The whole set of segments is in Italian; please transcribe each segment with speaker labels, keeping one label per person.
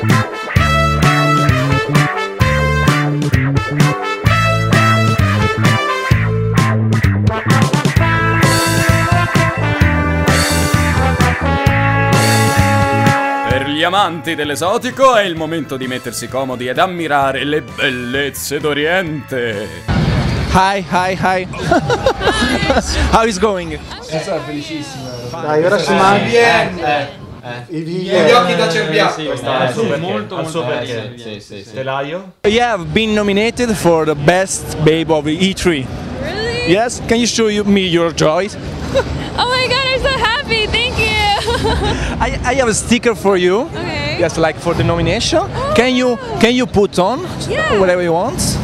Speaker 1: Per gli amanti dell'esotico è il momento di mettersi comodi ed ammirare le bellezze d'Oriente.
Speaker 2: Hi. How is going?
Speaker 3: Sarà felicissima.
Speaker 4: Dai, ora si mangia.
Speaker 3: Gli occhi da cerbiato.
Speaker 5: Sì, molto bene. Sì. Telaio?
Speaker 2: You have been nominated for the best babe of E3.
Speaker 6: Really?
Speaker 2: Yes? Can you show me your joy?
Speaker 6: Oh my god, I'm so happy, thank you!
Speaker 2: I have a sticker for you.
Speaker 6: Okay.
Speaker 2: Yes, like for the nomination.
Speaker 6: Oh.
Speaker 2: Can you put on whatever you want?
Speaker 6: Let's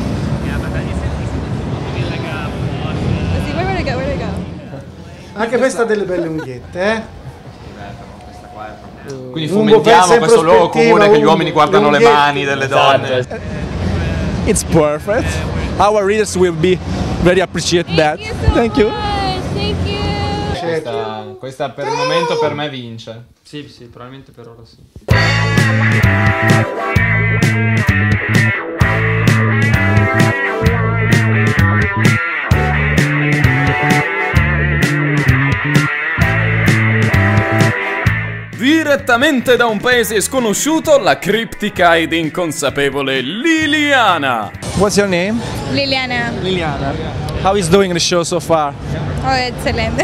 Speaker 6: see, where would I go?
Speaker 4: Anche questa ha delle belle unghiette, eh?
Speaker 3: Quindi fomentiamo questo luogo comune che gli uomini guardano le mani delle donne.
Speaker 2: It's perfect. Our readers will be very appreciate that.
Speaker 6: Thank you so much. Thank you.
Speaker 3: Questa per il momento per me vince.
Speaker 5: Sì, probabilmente per ora sì.
Speaker 1: Direttamente da un paese sconosciuto, la criptica ed inconsapevole Liliana.
Speaker 2: What's your name?
Speaker 6: Liliana.
Speaker 2: Liliana. How is doing the show so far?
Speaker 6: Oh, excellent.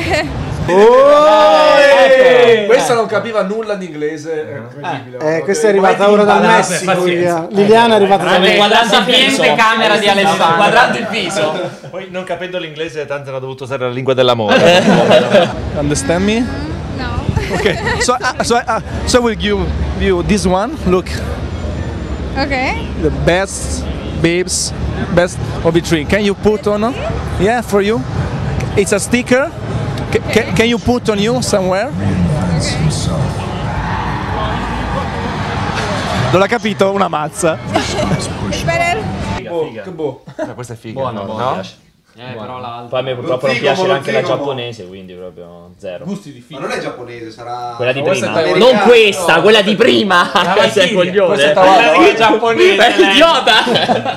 Speaker 3: Questa non capiva nulla di inglese.
Speaker 4: Questa è arrivata ora dal Messico. Liliana è arrivata dal Messico.
Speaker 5: Quadrante camera di Alessandro.
Speaker 3: Quadrando il viso.
Speaker 5: Poi non capendo l'inglese tanto hanno dovuto usare la lingua dell'amore.
Speaker 2: Understand me?
Speaker 6: No.
Speaker 2: Okay. So we'll give you this one. Look,
Speaker 6: Okay.
Speaker 2: the best babes, best of E3. Can you put on? Yeah, for you. It's a sticker. Can you put on you somewhere? Non l'ha capito? Una mazza.
Speaker 6: Better.
Speaker 3: Che boh. Questa è figa.
Speaker 5: Buono,
Speaker 3: no?
Speaker 5: Però l'altro.
Speaker 7: Poi a me purtroppo non piace neanche la giapponese, quindi proprio zero.
Speaker 3: Gusti di figa.
Speaker 8: Ma non è giapponese, sarà...
Speaker 7: Quella di
Speaker 3: Questa
Speaker 7: prima.
Speaker 3: è
Speaker 7: Non questa, quella di prima! Sei coglione.
Speaker 3: Questa è giapponese.
Speaker 7: Idiota!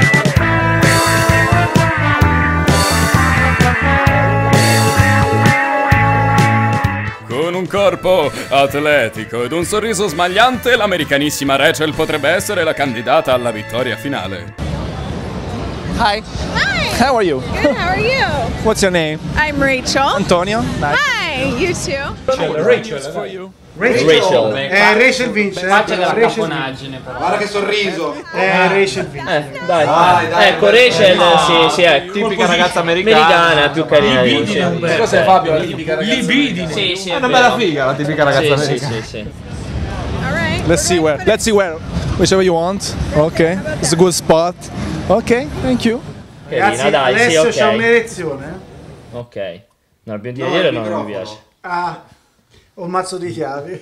Speaker 1: Con un corpo atletico ed un sorriso smagliante, l'americanissima Rachel potrebbe essere la candidata alla vittoria finale.
Speaker 2: Hi.
Speaker 6: Hi.
Speaker 2: How are you?
Speaker 6: Good, how are you?
Speaker 2: What's your name?
Speaker 6: I'm Rachel.
Speaker 2: Antonio. Nice.
Speaker 6: Hi, you too.
Speaker 2: Rachel. For you.
Speaker 7: Rachel.
Speaker 4: Rachel vince.
Speaker 5: Faccia della
Speaker 4: Rachel
Speaker 5: caponaggine però.
Speaker 8: Guarda che sorriso!
Speaker 4: Rachel vince.
Speaker 7: Dai. Ecco, Rachel, sì, ecco.
Speaker 3: Tipica ragazza americana.
Speaker 7: Più carina di Rachel.
Speaker 3: Cos'è Fabio? La tipica ragazza americana.
Speaker 5: Sì,
Speaker 3: È una bella figa la tipica ragazza americana.
Speaker 7: Sì.
Speaker 6: All right.
Speaker 2: Let's see where. Whichever you want. Okay. It's a good spot. Okay, thank you.
Speaker 4: Ragazzi,
Speaker 7: Carina, dai, sì,
Speaker 4: adesso c'è
Speaker 7: ok.
Speaker 4: un'erezione.
Speaker 7: Ok. No, abbiamo di vedere o no? Non mi piace.
Speaker 4: Ah, ho un mazzo di chiavi.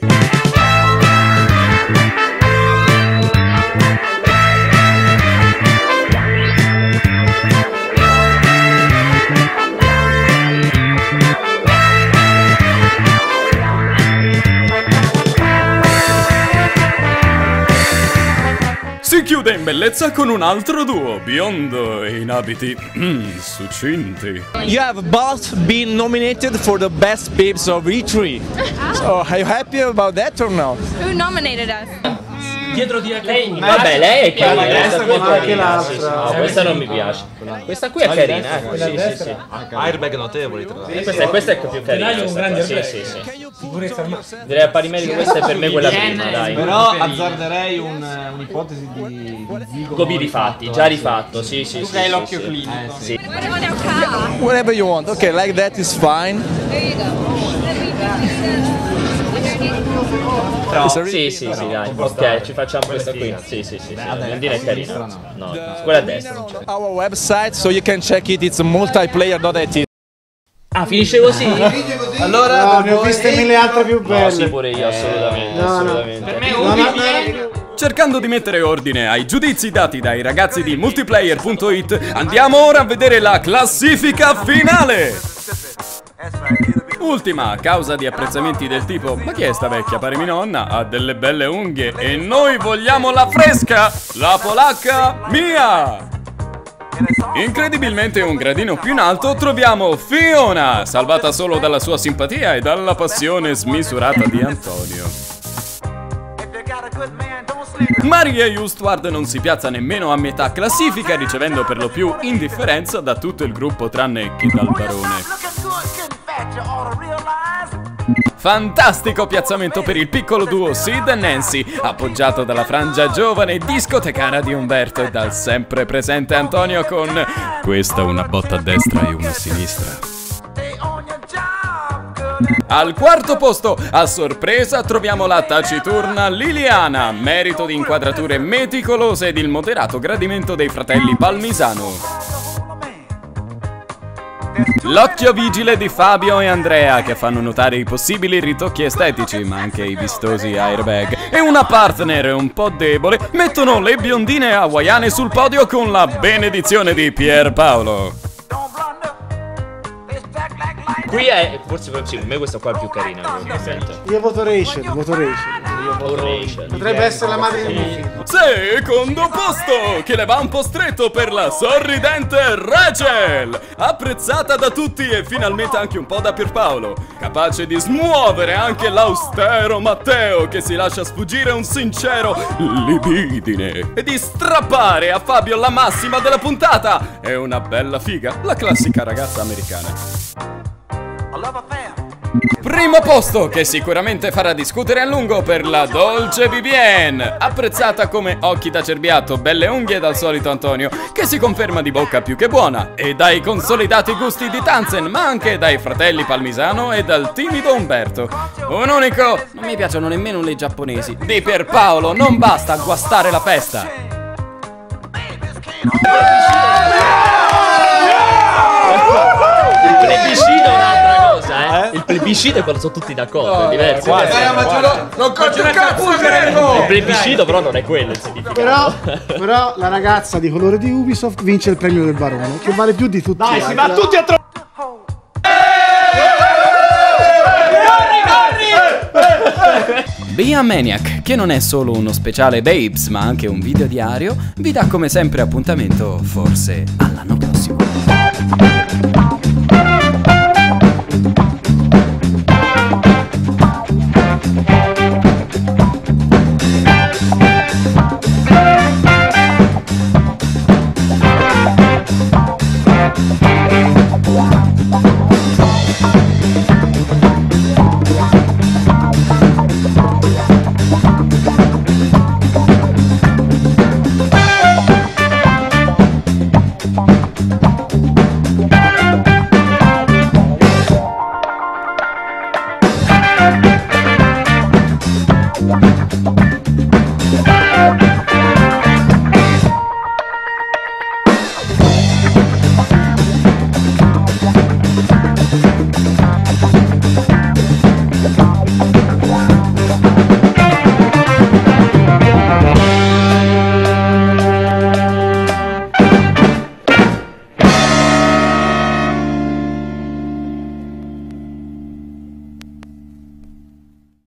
Speaker 1: Si chiude in bellezza con un altro duo, biondo e in abiti succinti.
Speaker 2: You have both been nominated for the best babes of E3. So, are you happy about that or no?
Speaker 6: Who nominated us?
Speaker 5: Dietro di lei.
Speaker 7: Vabbè, lei è carina. Questa qui è
Speaker 4: anche
Speaker 7: carina.
Speaker 4: l'altra.
Speaker 7: No, questa non mi piace. Questa qui è carina, sì.
Speaker 5: Airbag notevoli tra l'altro.
Speaker 7: Questa è più carina.
Speaker 5: Telaio un grande
Speaker 7: Sì. Direi a pari merito questa è per me quella prima, dai.
Speaker 3: Però azzarderei un'ipotesi di
Speaker 7: Gobi rifatti, già rifatto, sì.
Speaker 5: Tu che hai l'occhio clinico.
Speaker 7: Sì.
Speaker 2: Whatever you want. Okay, like that is fine.
Speaker 6: There you go.
Speaker 7: Sì, dai. Ok, ci facciamo questa qui. Sì. La biondina è carina. No, quella a destra non c'è.
Speaker 2: Our website, so you can check it. It's multiplayer.it.
Speaker 7: Ah, finisce così?
Speaker 3: Allora,
Speaker 4: No, ne ho viste mille altre più
Speaker 7: No,
Speaker 4: belle.
Speaker 7: sì, pure io, assolutamente.
Speaker 5: Per me
Speaker 1: Cercando di mettere ordine ai giudizi dati dai ragazzi di multiplayer.it, andiamo ora a vedere la classifica finale. Ultima, a causa di apprezzamenti del tipo "ma chi è sta vecchia, pare mia nonna, ha delle belle unghie e noi vogliamo la fresca, la polacca mia". Incredibilmente un gradino più in alto troviamo Fiona, salvata solo dalla sua simpatia e dalla passione smisurata di Antonio. Maria Justward non si piazza nemmeno a metà classifica, ricevendo per lo più indifferenza da tutto il gruppo tranne che dal barone. Fantastico piazzamento per il piccolo duo Sid e Nancy, appoggiato dalla frangia giovane e discotecara di Umberto e dal sempre presente Antonio con "questa una botta a destra e una a sinistra". Al quarto posto, a sorpresa, troviamo la taciturna Liliana, merito di inquadrature meticolose ed il moderato gradimento dei fratelli Palmisano. L'occhio vigile di Fabio e Andrea, che fanno notare i possibili ritocchi estetici, ma anche i vistosi airbag. E una partner un po' debole mettono le biondine hawaiane sul podio con la benedizione di Pierpaolo.
Speaker 7: Qui è, forse per me questa qua è più carina.
Speaker 4: Io voto Rachel. Potrebbe essere la madre del mio figlio.
Speaker 1: Secondo posto, che le va un po' stretto per la sorridente Rachel, apprezzata da tutti e finalmente anche un po' da Pierpaolo, capace di smuovere anche l'austero Matteo, che si lascia sfuggire un sincero libidine, e di strappare a Fabio la massima della puntata. È una bella figa, la classica ragazza americana. Primo posto, che sicuramente farà discutere a lungo, per la dolce Vivienne, apprezzata come occhi da cerbiato, belle unghie dal solito Antonio, che si conferma di bocca più che buona, e dai consolidati gusti di Tanzen, ma anche dai fratelli Palmisano e dal timido Umberto. Un unico, non mi piacciono nemmeno le giapponesi, di Pierpaolo, non basta guastare la festa.
Speaker 7: Il plebiscito è un'altra cosa, Il plebiscito è quando sono tutti d'accordo, è diverso.
Speaker 3: Non contro il cazzo, Greco!
Speaker 7: Il plebiscito però non è quello il significato.
Speaker 4: Però la ragazza di colore di Ubisoft vince il premio del barone, che vale più di tutti.
Speaker 5: Dai, si va tutti a trovare.
Speaker 1: Be a Maniac, che non è solo uno speciale Babes, ma anche un video diario, vi dà come sempre appuntamento, forse all'anno prossimo.